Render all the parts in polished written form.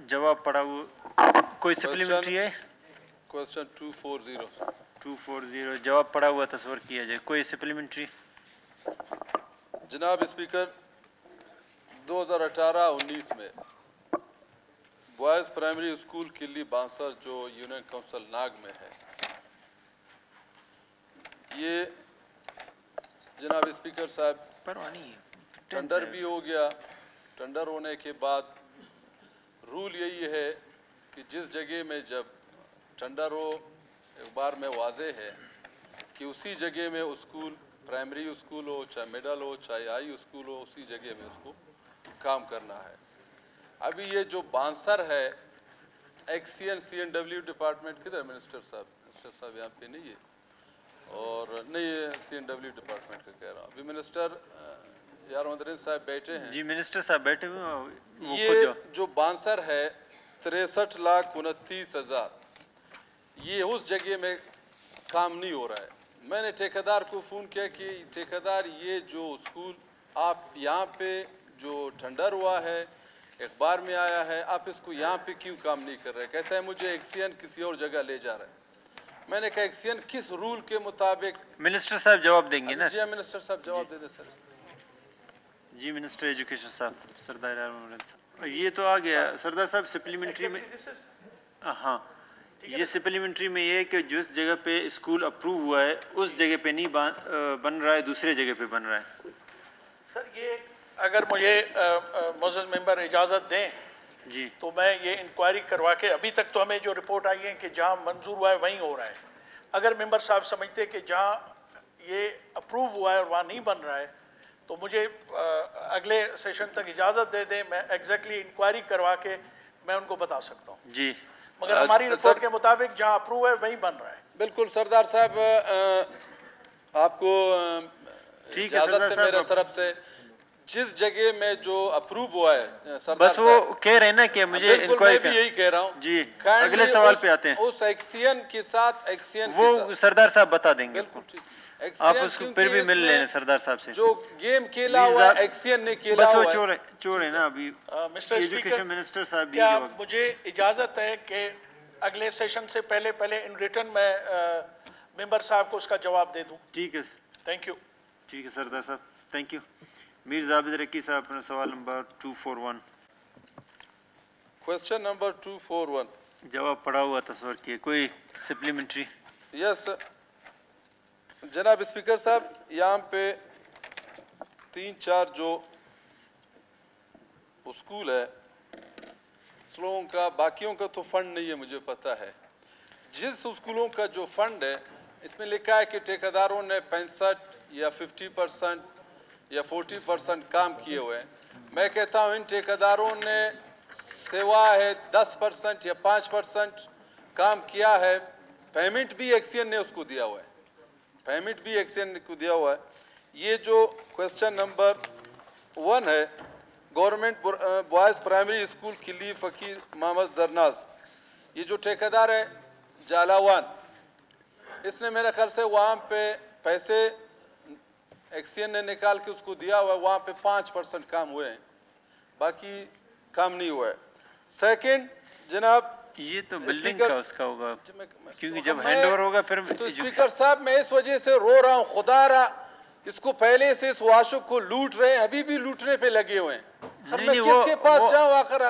जवाब पड़ा हुआ। कोई सप्लीमेंट्री है? क्वेश्चन 240 जवाब पड़ा हुआ तस्वर किया जाए। कोई सप्लीमेंट्री? जनाब स्पीकर, 2018-19 में boys primary school Killi Bansar जो यूनियन काउंसिल नाग में है, ये जनाब स्पीकर साहब टेंडर भी हो गया। टेंडर होने के बाद रूल यही है कि जिस जगह में जब टेंडर हो, एक बार में वाजे है कि उसी जगह में स्कूल, प्राइमरी स्कूल हो, चाहे मिडल हो, चाहे हाई स्कूल हो, उसी जगह में उसको काम करना है। अभी ये जो बांसर है, एक्सीएन CNW डिपार्टमेंट किधर मिनिस्टर साहब? मिनिस्टर साहब यहाँ पे नहीं है, और नहीं है CNW डिपार्टमेंट का कह रहा हूँ। अभी मिनिस्टर यारवंदरीन साहब बैठे हैं। जी मिनिस्टर साहब बैठे हुए। ये जो बांसर है 63,29,000, ये उस जगह में काम नहीं हो रहा है। मैंने ठेकेदार को फ़ोन किया कि ठेकेदार ये जो स्कूल आप यहाँ पे जो टेंडर हुआ है, अखबार में आया है, आप इसको यहाँ पे क्यों काम नहीं कर रहे? कहता है मुझे एक्सीएन किसी और जगह ले जा रहा है। मैंने कहा एक्सीएन किस रूल के मुताबिक? मिनिस्टर साहब जवाब देंगे ना? जी मिनिस्टर साहब जवाब दे दे सर। जी मिनिस्टर एजुकेशन साहब सरदार, ये तो आ गया सरदार साहब सप्लीमेंट्री में। हाँ, ये सप्लीमेंट्री में ये है कि जिस जगह पे स्कूल अप्रूव हुआ है उस जगह पे नहीं बन रहा है, दूसरे जगह पे बन रहा है। सर ये अगर मुझे मोअज़्ज़ज़ मेंबर इजाज़त दें जी, तो मैं ये इंक्वायरी करवा के, अभी तक तो हमें जो रिपोर्ट आई है कि जहाँ मंजूर हुआ है वहीं हो रहा है। अगर मेंबर साहब समझते कि जहाँ ये अप्रूव हुआ है और वहाँ नहीं बन रहा है, तो मुझे अगले सेशन तक इजाज़त दे दें, मैं एग्जैक्टली इंक्वायरी करवा के मैं उनको बता सकता हूँ। जी, मगर हमारी रिपोर्ट के मुताबिक जहाँ अप्रूव है वहीं बन रहा है। बिल्कुल सरदार साहब, आपको इजाज़त है मेरे तरफ से। जिस जगह में जो अप्रूव हुआ है सरदार बस वो कह रहे हैं ना कि मुझे इंक्वायरी मैं भी यही कह रहा हूँ। जी, अगले सवाल पे आते हैं। उस एक्सीएन के साथ वो सरदार साहब बता देंगे। बिल्कुल ठीक। आप उसको फिर भी मिल लेने सरदार साहब से। जो गेम खेला हुआ है एक्सीएन ने खेला हुआ है। बस वो चोर है ना। अभी मिस्टर एजुकेशन मिनिस्टर साहब भी क्या मुझे इजाज़त है कि अगले सेशन से पहले इन रिटर्न में मेंबर साहब को उसका जवाब दे दूं? ठीक है, थैंक यू। ठीक है सरदार साहब, थैंक यू। मीर जाबिद रकी साहब अपना सवाल नंबर 241। क्वेश्चन नंबर 241 जवाब पड़ा हुआ तस्वर किए। कोई सप्लीमेंट्री? यस जनाब स्पीकर साहब, यहाँ पे 3-4 जो स्कूल है स्कूलों का, बाकियों का तो फंड नहीं है मुझे पता है। जिस स्कूलों का जो फंड है इसमें लिखा है कि ठेकेदारों ने 65 या 50% या 40% काम किए हुए हैं। मैं कहता हूँ इन ठेकेदारों ने सेवा है 10% या 5% काम किया है। पेमेंट भी एक्सीएन ने उसको दिया हुआ है, पेमेंट भी एक्सीएन को दिया हुआ है। ये जो क्वेश्चन नंबर 1 है, गवर्नमेंट बॉयज़ प्राइमरी स्कूल किली फ़कीर मोहम्मद जरनाज, ये जो ठेकेदार है जालावान, इसने मेरे ख्याल से वहाँ पे पैसे एक्सीएन ने निकाल के उसको दिया हुआ है। वहाँ पे 5% काम हुए हैं, बाकी काम नहीं हुआ है। सेकंड जनाब, ये तो बिल्डिंग का उसका होगा, क्योंकि जब हैंडओवर होगा फिर तो स्पीकर साहब मैं इस वजह से रो रहा हूँ। खुदा रहा इसको पहले से इस वाशुक को लूट रहे हैं, अभी भी लूटने पे लगे हुए हैं। मैं किसके पास जाऊँ?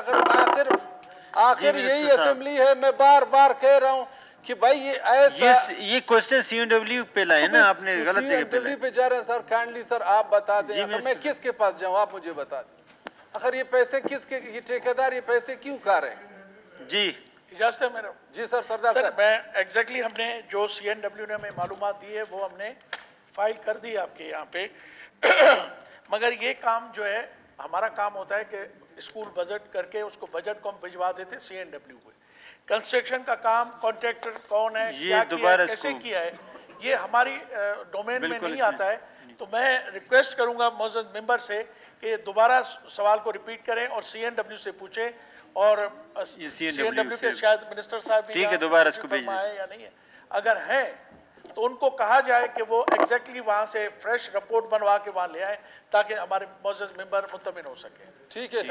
आखिर यही असेंबली है। मैं बार बार कह रहा हूँ कि भाई ये ऐसा ये क्वेश्चन CNW पे लाए ना आपने, गलत जगह पे लाए। पे जा रहे हैं सर। काइंडली सर आप बता दें, आखिर मैं किसके पास जाऊँ? आप मुझे बता दें आखिर ये पैसे किसके, ये ठेकेदार ये पैसे क्यों खा रहे हैं? जी इजाज़त है मेरा? जी सर। सरदार सर मैं एग्जैक्टली हमने जो CNW ने हमें मालूमात दी है वो हमने फाइल कर दी आपके यहाँ पे। मगर ये काम जो है, हमारा काम होता है कि स्कूल बजट करके उसको बजट को हम भिजवा देते CNW को। कंस्ट्रक्शन का काम कॉन्ट्रैक्टर कौन है, क्या किया है, कैसे किया है, ये हमारी डोमेन में नहीं आता है। तो मैं रिक्वेस्ट करूंगा मोअज़्ज़ज़ मेंबर से कि दोबारा सवाल को रिपीट करें और CNW से पूछें, और CNW के शायद मिनिस्टर साहब भी ठीक है, दोबारा इसको भेजिए या नहीं है। अगर है तो उनको कहा जाए कि वो एग्जैक्टली वहाँ से फ्रेश रिपोर्ट बनवा के वहाँ ले आए, ताकि हमारे मोअज़्ज़ज़ मेंबर मुतमिन हो सके। ठीक है।